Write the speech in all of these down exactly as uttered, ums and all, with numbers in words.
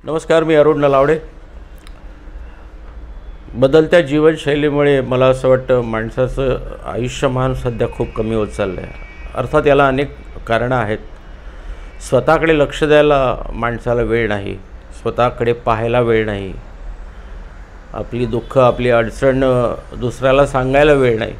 नमस्कार, मी अरुण नलावडे. बदलत्या जीवनशैलीमुळे मला असं वाटतं माणसाचं आयुष्यमान सध्या खूप कमी होत चाललं आहे. अर्थात याला अनेक कारणं आहेत. स्वतःकडे लक्ष द्यायला माणसाला वेळ नाही, स्वतःकडे पाहायला वेळ नाही, आपली दुःख आपली अडचण दुसऱ्याला सांगायला वेळ नाही.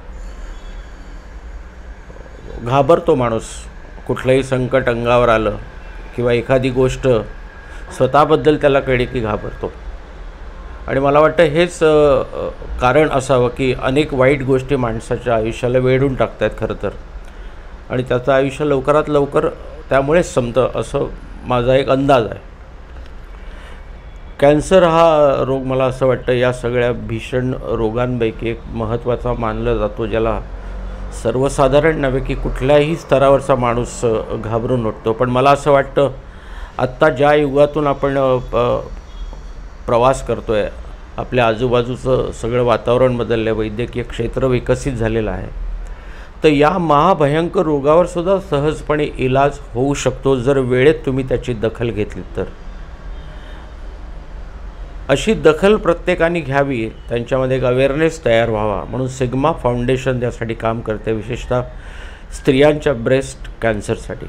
घाबरतो माणूस. कुठलंही संकट अंगावर आलं किंवा एखादी गोष्ट स्वतःबद्दल त्याला कळली की घाबरतो. आणि मला वाटतं हेच कारण असावं की अनेक वाईट गोष्टी माणसाच्या आयुष्याला वेढून टाकतात खरं तर, आणि त्याचं आयुष्य लवकरात लवकर त्यामुळेच संपतं असं माझा एक अंदाज आहे. कॅन्सर हा रोग मला असं वाटतं या सगळ्या भीषण रोगांपैकी एक महत्त्वाचा मानला जातो, ज्याला सर्वसाधारण नव्हे की कुठल्याही स्तरावरचा माणूस घाबरून उठतो. पण मला असं वाटतं आत्ता ज्या युगातून आपण प्रवास करतो आहे, आपल्या आजूबाजूचं सगळं वातावरण बदललं आहे, वैद्यकीय क्षेत्र विकसित झालेलं आहे, तर या महाभयंकर रोगावर सुद्धा सहजपणे इलाज होऊ शकतो जर वेळेत तुम्ही त्याची दखल घेतली तर. अशी दखल प्रत्येकाने घ्यावी, त्यांच्यामध्ये एक अवेअरनेस तयार व्हावा म्हणून सिग्मा फाउंडेशन त्यासाठी काम करते, विशेषतः स्त्रियांच्या ब्रेस्ट कॅन्सरसाठी.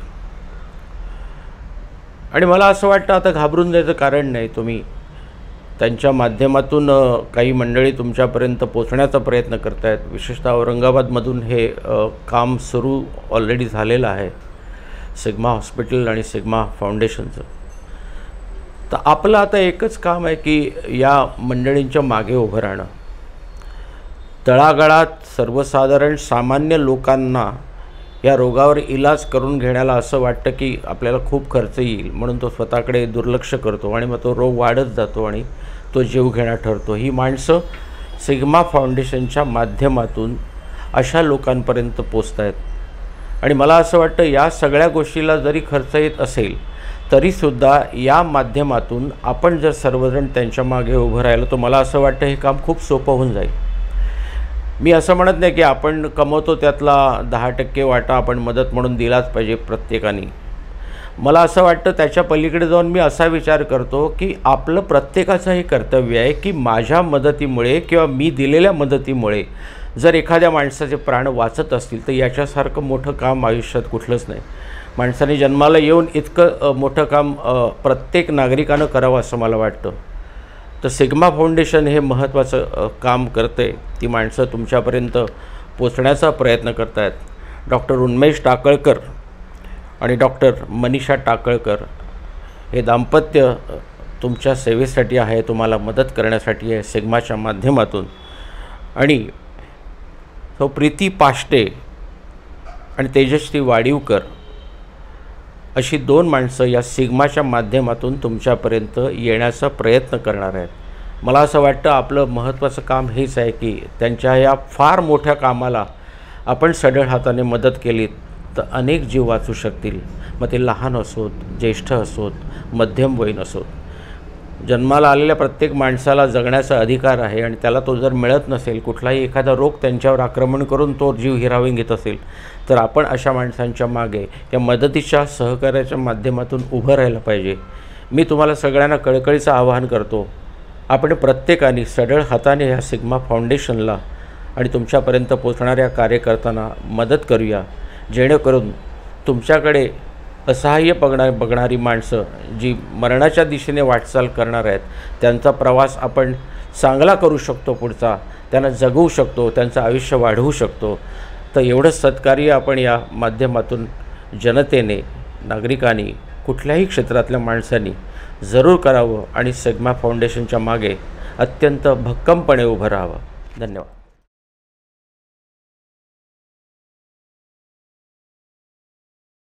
आणि मला असं वाटतं आता घाबरून जायचं कारण नाही. तुम्ही त्यांच्या माध्यमातून काही मंडळी तुमच्यापर्यंत पोचण्याचा प्रयत्न करत आहेत. विशेषतः औरंगाबादमधून हे काम सुरू ऑलरेडी झालेलं आहे, सिग्मा हॉस्पिटल आणि सिग्मा फाउंडेशनचं. तर आपलं आता एकच काम आहे की या मंडळींच्या मागे उभं राहणं. तळागाळात सर्वसाधारण सामान्य लोकांना या रोगावर इलाज करून घेण्याला असं वाटतं की आपल्याला खूप खर्च येईल म्हणून तो स्वतःकडे दुर्लक्ष करतो आणि मग तो रोग वाढत जातो आणि तो जीवघेणा ठरतो. ही माणसं सिग्मा फाउंडेशनच्या माध्यमातून अशा लोकांपर्यंत पोचत आहेत. आणि मला असं वाटतं या सगळ्या गोष्टीला जरी खर्च येत असेल तरीसुद्धा या माध्यमातून आपण जर सर्वजण त्यांच्या मागे उभं राहिलं तर मला असं वाटतं हे काम खूप सोपं होऊन जाईल. मी असं म्हणत नाही की आपण कमवतो त्यातला दहा टक्के वाटा आपण मदत म्हणून दिलाच पाहिजे प्रत्येकाने. मला असं वाटतं त्याच्या पलीकडे जाऊन मी असा विचार करतो की आपलं प्रत्येकाचं हे कर्तव्य आहे की माझ्या मदतीमुळे किंवा मी दिलेल्या मदतीमुळे जर एखाद्या माणसाचे प्राण वाचत असतील तर याच्यासारखं मोठं काम आयुष्यात कुठलंच नाही. माणसाने जन्माला येऊन इतकं मोठं काम प्रत्येक नागरिकानं करावं असं मला वाटतं. तर सिग्मा फाउंडेशन हे महत्त्वाचं काम करते. ती माणसं तुमच्यापर्यंत पोचण्याचा प्रयत्न करत आहेत. डॉक्टर उन्मेष टाकळकर आणि डॉक्टर मनीषा टाकळकर हे दाम्पत्य तुमच्या सेवेसाठी आहे, तुम्हाला मदत करण्यासाठी आहे सिग्माच्या माध्यमातून. आणि तो प्रीती पाष्टे आणि तेजश्री वाडीवकर अशी दोन माणसं या सिग्माच्या माध्यमातून तुमच्यापर्यंत येण्याचा प्रयत्न करणार आहेत. मला असं वाटतं आपलं महत्त्वाचं काम हेच आहे की त्यांच्या या फार मोठ्या कामाला आपण सढळ हाताने मदत केली तर अनेक जीव वाचू शकतील. मग ते लहान असोत, ज्येष्ठ असोत, मध्यमवयीन असोत. जन्माला आलेल्या प्रत्येक माणसाला जगण्याचा अधिकार आहे आणि त्याला तो जर मिळत नसेल, कुठलाही एखादा रोग त्यांच्यावर आक्रमण करून तो जीव हिरावून घेत असेल तर आपण अशा माणसांच्या मागे या मदतीच्या सहकार्याच्या माध्यमातून उभं राहिलं पाहिजे. मी तुम्हाला सगळ्यांना कळकळीचं आवाहन करतो, आपण प्रत्येकाने सढळ हाताने ह्या सिग्मा फाउंडेशनला आणि तुमच्यापर्यंत पोचणाऱ्या कार्यकर्त्यांना मदत करूया, जेणेकरून तुमच्याकडे असहाय्य बघणार बघणारी माणसं जी मरणाच्या दिशेने वाटचाल करणार आहेत त्यांचा प्रवास आपण चांगला करू शकतो, पुढचा त्यांना जगवू शकतो, त्यांचं आयुष्य वाढवू शकतो. तर एवढंच सत्कार्य आपण या माध्यमातून जनतेने, नागरिकांनी, कुठल्याही क्षेत्रातल्या माणसांनी जरूर करावं आणि सिग्मा फाउंडेशनच्या मागे अत्यंत भक्कमपणे उभं राहावं. धन्यवाद.